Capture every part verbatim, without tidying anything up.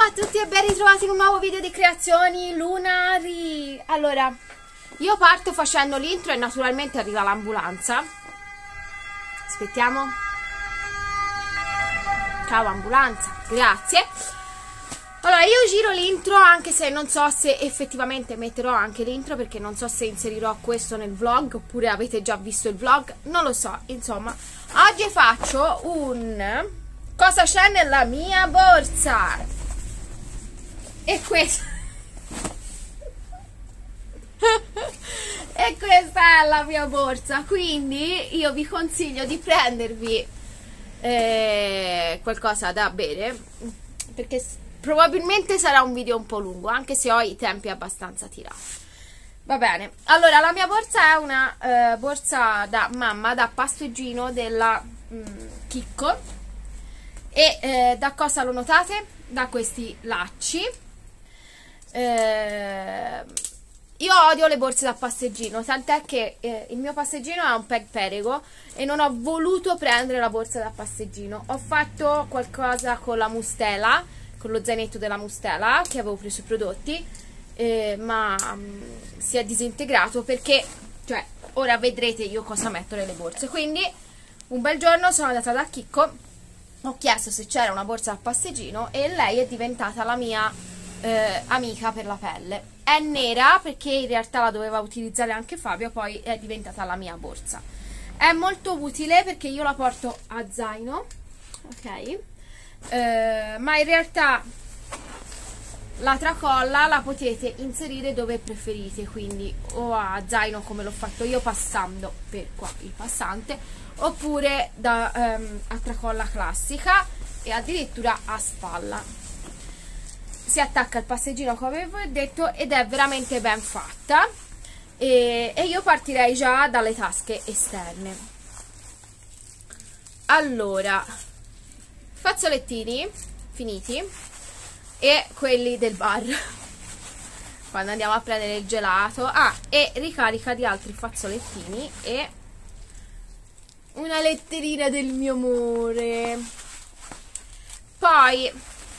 Ciao a tutti e ben ritrovati in un nuovo video di creazioni lunari. Allora, io parto facendo l'intro e naturalmente arriva l'ambulanza. Aspettiamo. Ciao ambulanza, grazie. Allora, io giro l'intro anche se non so se effettivamente metterò anche l'intro, perché non so se inserirò questo nel vlog oppure avete già visto il vlog, non lo so. Insomma, oggi faccio un cosa c'è nella mia borsa. E questa e questa è la mia borsa, quindi io vi consiglio di prendervi eh, qualcosa da bere, perché probabilmente sarà un video un po' lungo, anche se ho i tempi abbastanza tirati. Va bene, allora la mia borsa è una eh, borsa da mamma, da passeggino della mm, Chicco. E eh, da cosa lo notate? Da questi lacci. Eh, io odio le borse da passeggino, tant'è che eh, il mio passeggino è un peg perego e non ho voluto prendere la borsa da passeggino. Ho fatto qualcosa con la Mustela, con lo zainetto della Mustela che avevo preso i prodotti, eh, ma um, si è disintegrato, perché cioè ora vedrete io cosa metto nelle borse. Quindi un bel giorno sono andata da Chicco, ho chiesto se c'era una borsa da passeggino e lei è diventata la mia Eh, amica per la pelle. È nera perché in realtà la doveva utilizzare anche Fabio, poi è diventata la mia borsa. È molto utile perché io la porto a zaino, ok? Eh, ma in realtà la tracolla la potete inserire dove preferite, quindi o a zaino come l'ho fatto io passando per qua il passante, oppure da, ehm, a tracolla classica e addirittura a spalla. Si attacca il passeggino come vi ho detto ed è veramente ben fatta, e, e io partirei già dalle tasche esterne. Allora, fazzolettini finiti e quelli del bar quando andiamo a prendere il gelato, ah, e ricarica di altri fazzolettini e una letterina del mio amore. Poi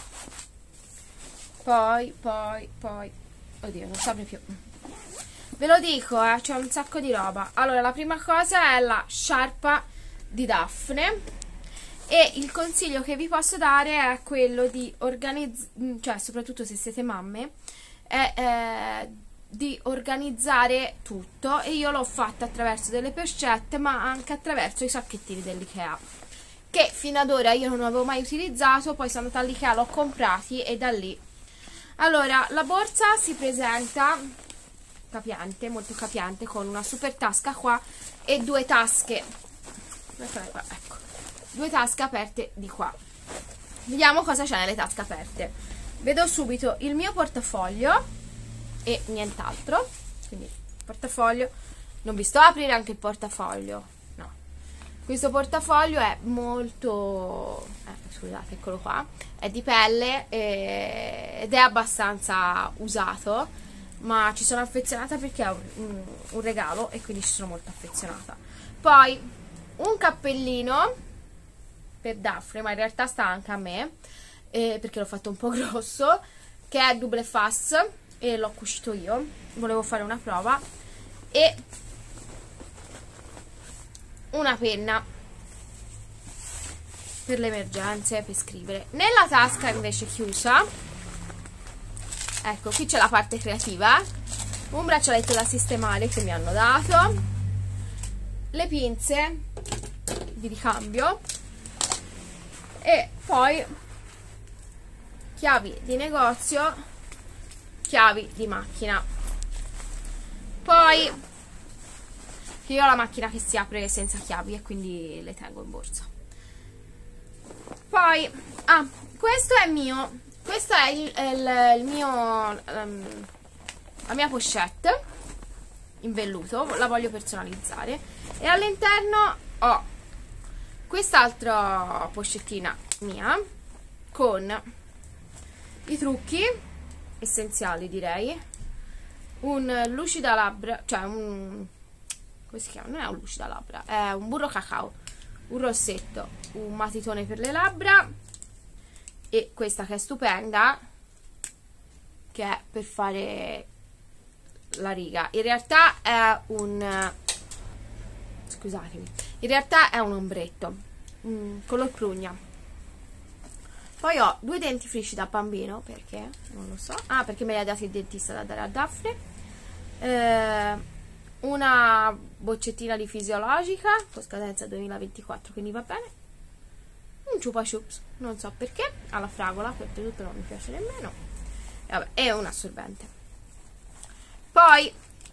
Poi, poi, poi, oddio, non saprei più. Ve lo dico, eh, c'è un sacco di roba. Allora, la prima cosa è la sciarpa di Daphne. E il consiglio che vi posso dare è quello di organizzare, cioè soprattutto se siete mamme, è eh, di organizzare tutto. E io l'ho fatta attraverso delle pochette, ma anche attraverso i sacchettini dell'Ikea, che fino ad ora io non avevo mai utilizzato. Poi sono andata all'Ikea, l'ho comprati e da lì. Allora, la borsa si presenta capiente, molto capiente, con una super tasca qua e due tasche, ecco, due tasche aperte di qua. Vediamo cosa c'è nelle tasche aperte. Vedo subito il mio portafoglio e nient'altro. Quindi portafoglio, non vi sto a aprire anche il portafoglio, no. Questo portafoglio è molto, eh, scusate, eccolo qua, è di pelle eh, ed è abbastanza usato, ma ci sono affezionata perché è un, un, un regalo e quindi ci sono molto affezionata. Poi un cappellino per Daphne, ma in realtà sta anche a me eh, perché l'ho fatto un po' grosso, che è double face e l'ho cucito io, volevo fare una prova, e una penna per le emergenze, per scrivere. Nella tasca invece chiusa, ecco, qui c'è la parte creativa, un braccialetto da sistemare che mi hanno dato, le pinze di ricambio e poi chiavi di negozio, chiavi di macchina. Poi io ho la macchina che si apre senza chiavi e quindi le tengo in borsa. Poi, ah, questo è mio, questo è il, il, il mio, um, la mia pochette in velluto, la voglio personalizzare e all'interno ho quest'altra pochettina mia con i trucchi essenziali, direi, un lucida labbra, cioè un, come si chiama? Non è un lucida labbra, è un burro cacao, un rossetto, un matitone per le labbra e questa che è stupenda, che è per fare la riga. In realtà è un scusatemi, in realtà è un ombretto mm, color prugna. Poi ho due dentifrici da bambino, perché non lo so, ah, perché me li ha dati il dentista da dare a Daphne, eh, una boccettina di fisiologica con scadenza duemilaventiquattro, quindi va bene, un chupa chups, non so perché, alla fragola, perché tutto non mi piace nemmeno, e, vabbè, e un assorbente. Poi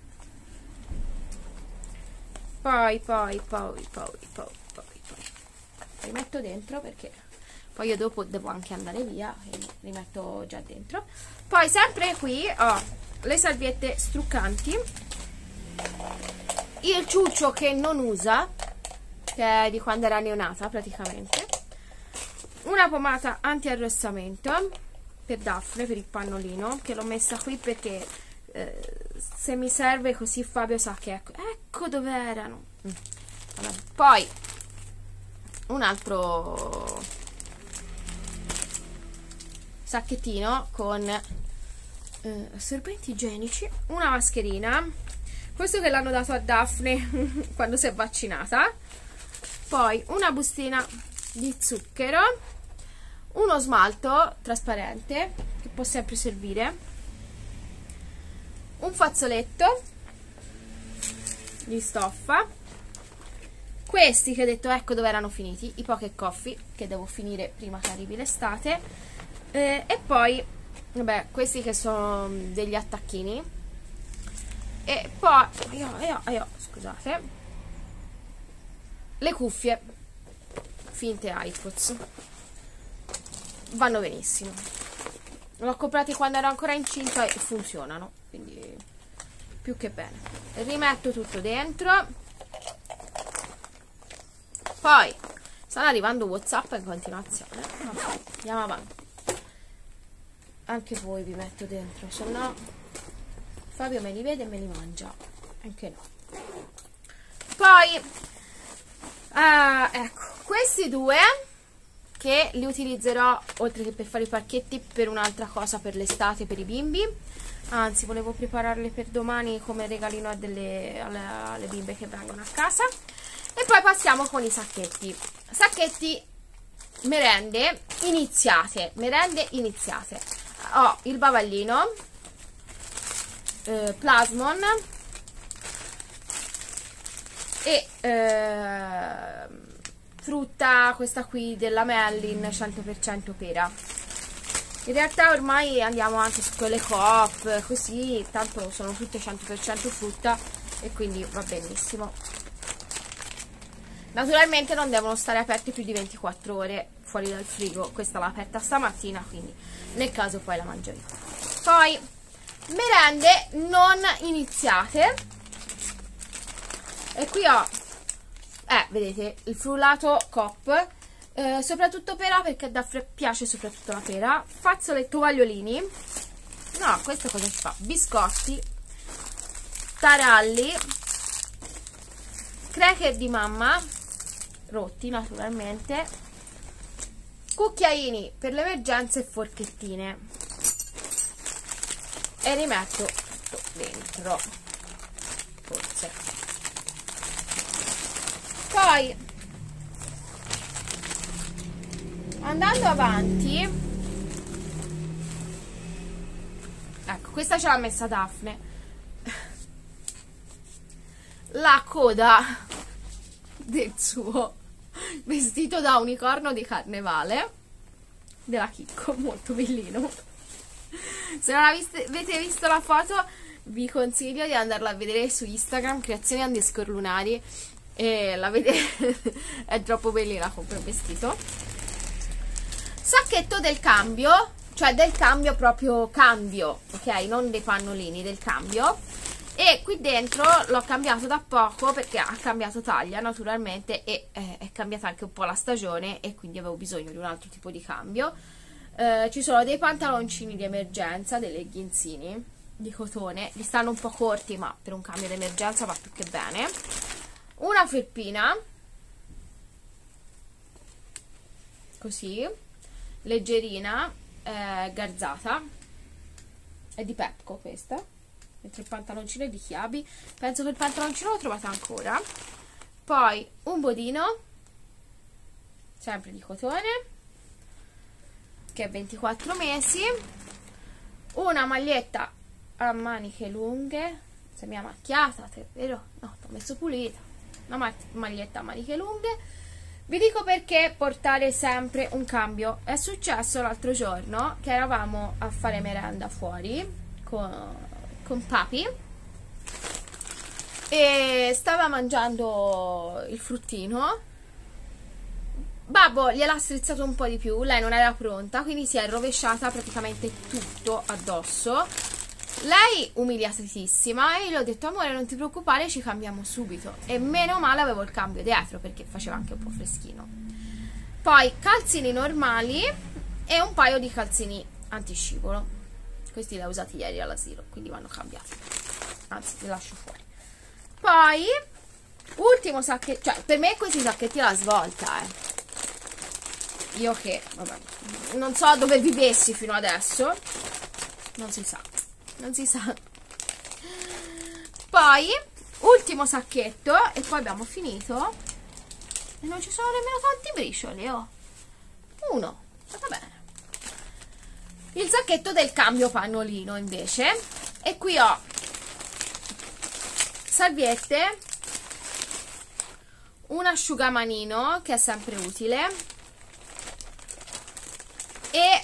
poi poi poi poi poi poi poi rimetto dentro, perché poi io dopo devo anche andare via, quindi rimetto già dentro. Poi sempre qui ho le salviette struccanti, il ciuccio che non usa, che è di quando era neonata praticamente, una pomata anti-arrossamento per Daphne, per il pannolino, che l'ho messa qui perché eh, se mi serve così Fabio sa che ecco, ecco dove erano. Mm. Poi un altro sacchettino con eh, assorbenti igienici, una mascherina, questo che l'hanno dato a Daphne quando si è vaccinata, poi una bustina di zucchero, uno smalto trasparente che può sempre servire, un fazzoletto di stoffa, questi che ho detto ecco dove erano finiti, i Pocket Coffee che devo finire prima che arrivi l'estate, eh, e poi vabbè questi che sono degli attacchini, e poi io, io, io, scusate, le cuffie finte iPods, vanno benissimo, l'ho comprati quando ero ancora incinta e funzionano, quindi più che bene. Rimetto tutto dentro. Poi stanno arrivando WhatsApp in continuazione, vabbè, andiamo avanti, anche voi vi metto dentro, se no Fabio me li vede e me li mangia, anche no. Poi uh, ecco, questi due che li utilizzerò oltre che per fare i pacchetti per un'altra cosa per l'estate, per i bimbi, anzi volevo prepararli per domani come regalino a delle, alle, alle bimbe che vengono a casa. E poi passiamo con i sacchetti, sacchetti merende iniziate, merende iniziate. Ho il bavaglino eh, Plasmon e eh, frutta, questa qui della Mellin cento per cento pera. In realtà ormai andiamo anche su quelle Coop, così, tanto sono tutte cento per cento frutta e quindi va benissimo. Naturalmente non devono stare aperti più di ventiquattro ore fuori dal frigo, questa l'ho aperta stamattina, quindi nel caso poi la mangio io. Poi merende non iniziate, e qui ho eh, vedete, il frullato Coop, eh, soprattutto pera, perché a Daphne piace soprattutto la pera, fazzoletto tovagliolini, no, questo cosa ci fa? Biscotti, taralli, cracker di mamma, rotti naturalmente, cucchiaini per le emergenze e forchettine, e rimetto tutto dentro, forse. Poi andando avanti, ecco, questa ce l'ha messa Daphne, la coda del suo vestito da unicorno di carnevale della Chicco, molto bellino. Se non avete, avete visto la foto vi consiglio di andarla a vedere su Instagram, creazioni underscore lunari, e la vedete è troppo bellina con quel vestito. Sacchetto del cambio, cioè del cambio proprio cambio, ok, non dei pannolini, del cambio. E qui dentro l'ho cambiato da poco perché ha cambiato taglia naturalmente, e eh, è cambiata anche un po' la stagione e quindi avevo bisogno di un altro tipo di cambio. Eh, ci sono dei pantaloncini di emergenza, dei legghinsini di cotone, li stanno un po' corti ma per un cambio di emergenza va più che bene. Una felpina così, leggerina, eh, garzata, è di Pepco questa, mentre il pantaloncino è di Chiabi. Penso che il pantaloncino lo trovate ancora. Poi un bodino sempre di cotone che è ventiquattro mesi, una maglietta a maniche lunghe, se mi ha macchiata, vero? No, l'ho messo pulita, una maglietta a maniche lunghe. Vi dico perché portare sempre un cambio. È successo l'altro giorno che eravamo a fare merenda fuori con, con papi e stava mangiando il fruttino. Babbo gliel'ha strizzato un po' di più, lei non era pronta, quindi si è rovesciata praticamente tutto addosso. Lei umiliatissima e gli ho detto: amore, non ti preoccupare, ci cambiamo subito. E meno male avevo il cambio dietro perché faceva anche un po' freschino. Poi calzini normali e un paio di calzini antiscivolo. Questi li ho usati ieri all'asilo, quindi vanno cambiati, anzi li lascio fuori. Poi ultimo sacchetto, cioè per me questi sacchetti alla svolta, eh io che, vabbè, non so dove vivessi fino adesso, non si sa, non si sa. Poi, ultimo sacchetto, e poi abbiamo finito, e non ci sono nemmeno tanti bricioli, oh. Uno, va bene. Il sacchetto del cambio pannolino, invece, e qui ho salviette, un asciugamanino, che è sempre utile, e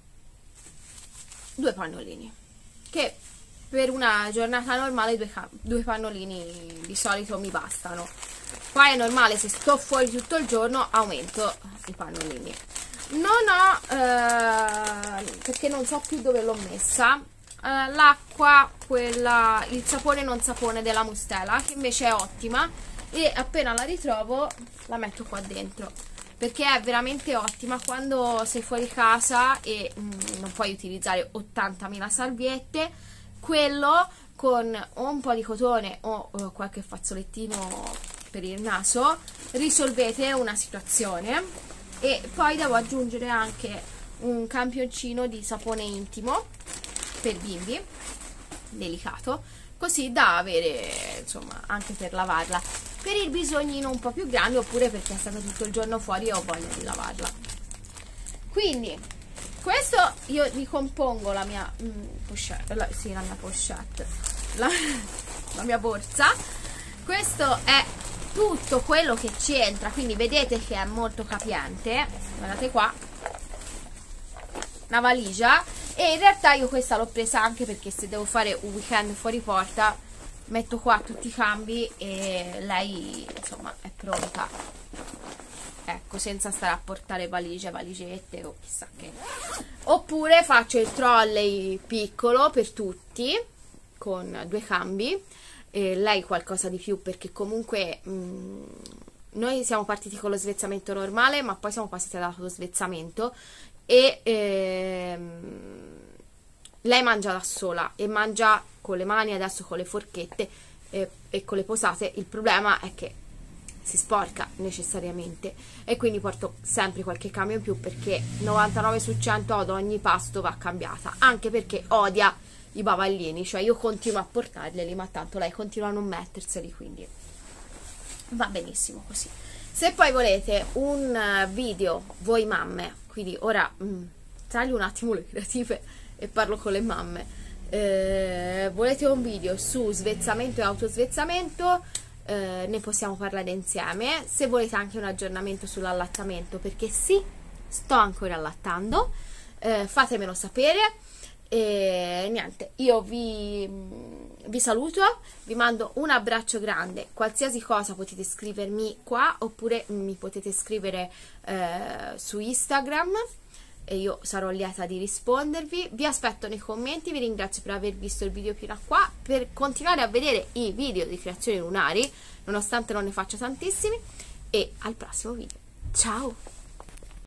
due pannolini che per una giornata normale due, due pannolini di solito mi bastano. Poi è normale, se sto fuori tutto il giorno aumento i pannolini. Non ho eh, perché non so più dove l'ho messa, eh, l'acqua, quella, il sapone non sapone della Mustela, che invece è ottima, e appena la ritrovo la metto qua dentro perché è veramente ottima quando sei fuori casa e mh, non puoi utilizzare ottantamila salviette. Quello con o un po' di cotone o, o qualche fazzolettino per il naso risolvete una situazione. E poi devo aggiungere anche un campioncino di sapone intimo per bimbi, delicato, così da avere, insomma, anche per lavarla per il bisognino un po' più grande, oppure perché è stata tutto il giorno fuori e ho voglia di lavarla. Quindi questo io ricompongo la mia mm, pochette, la, sì, la mia pochette, la, la mia borsa. Questo è tutto quello che ci entra, quindi vedete che è molto capiente. Guardate qua, una valigia. E in realtà io questa l'ho presa anche perché se devo fare un weekend fuori porta metto qua tutti i cambi e lei, insomma, è pronta, ecco, senza stare a portare valigie, valigette o chissà che. Oppure faccio il trolley piccolo per tutti con due cambi e lei qualcosa di più, perché comunque mh, noi siamo partiti con lo svezzamento normale, ma poi siamo passati allo svezzamento e ehm, lei mangia da sola e mangia con le mani, adesso con le forchette e, e con le posate. Il problema è che si sporca necessariamente e quindi porto sempre qualche cambio in più, perché novantanove su cento ad ogni pasto va cambiata, anche perché odia i bavaglini, cioè io continuo a portarglieli ma tanto lei continua a non metterseli, quindi va benissimo così. Se poi volete un video voi mamme, quindi ora mh, taglio un attimo le creative e parlo con le mamme, eh, volete un video su svezzamento e autosvezzamento, eh, ne possiamo parlare insieme. Se volete anche un aggiornamento sull'allattamento, perché sì, sto ancora allattando, eh, fatemelo sapere. E niente, io vi, vi saluto, vi mando un abbraccio grande. Qualsiasi cosa potete scrivermi qua, oppure mi potete scrivere eh, su Instagram e io sarò lieta di rispondervi. Vi aspetto nei commenti, vi ringrazio per aver visto il video fino a qua, per continuare a vedere i video di creazioni lunari nonostante non ne faccia tantissimi, e al prossimo video. Ciao!